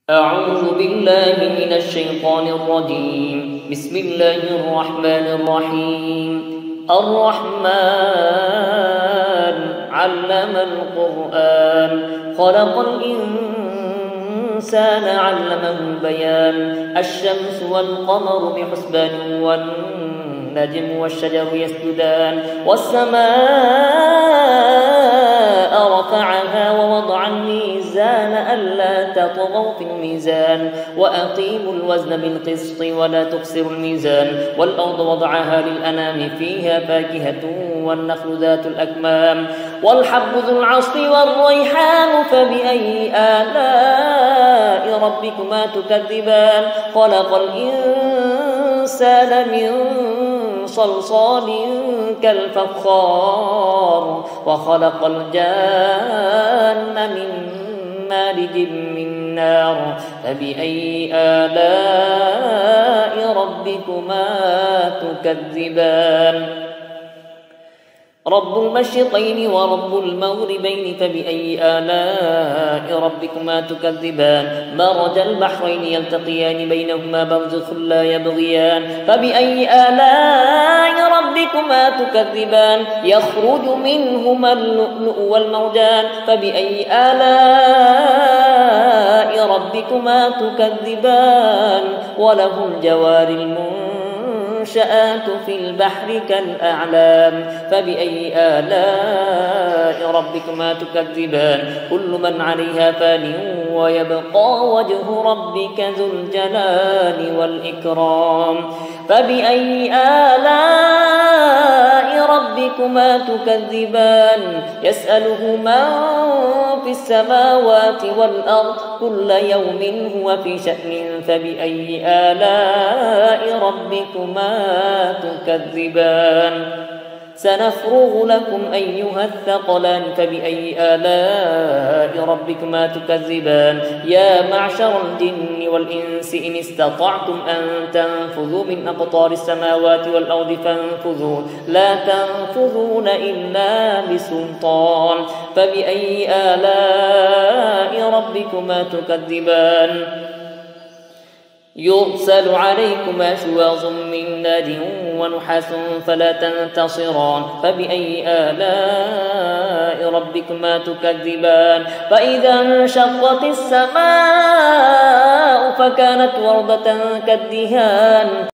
أعوذ بالله من الشيطان الرجيم. بسم الله الرحمن الرحيم. الرحمن علم القرآن خلق الإنسان علمه البيان. الشمس والقمر بحسبان والنجم والشجر يسجدان والسماء رفعها ووضع الميزان ألا تطغوا في الميزان وأقيموا الوزن بالقسط ولا تخسروا الميزان. والأرض وضعها للأنام فيها فاكهة والنخل ذات الأكمام والحب ذو العصف والريحان فبأي آلاء ربكما تكذبان. خلق الإنسان من صلصال كالفخار وخلق الجان من مارج من نار فبأي آلاء ربكما تكذبان. رب المشرقين ورب المغربين فبأي آلاء ربكما تكذبان. مرج البحرين يلتقيان بينهما برزخ لا يبغيان فبأي آلاء ربكما تكذبان. يخرج منهما اللؤلؤ والمرجان فبأي آلاء ربكما تكذبان. وله الجوار المنشآت في البحر كالأعلام فبأي آلاء ربكما تكذبان. كل من عليها فان ويبقى وجه ربك ذو الجلال والإكرام فبأي آلاء ربكما تكذبان. يسأله من في السماوات والأرض كل يوم هو في شأن فبأي آلاء ربكما تكذبان. سنفرغ لكم أيها الثقلان فبأي آلاء ربكما تكذبان. يا معشر الجن والإنس إن استطعتم أن تنفذوا من أقطار السماوات والأرض فانفذوا لا تنفذون إلا بسلطان فبأي آلاء ربكما تكذبان. يرسل عليكما شواظ من نار ونحاس فلا تنتصران فبأي آلاء ربكما تكذبان. فإذا انشقت السماء فكانت وردة كالدهان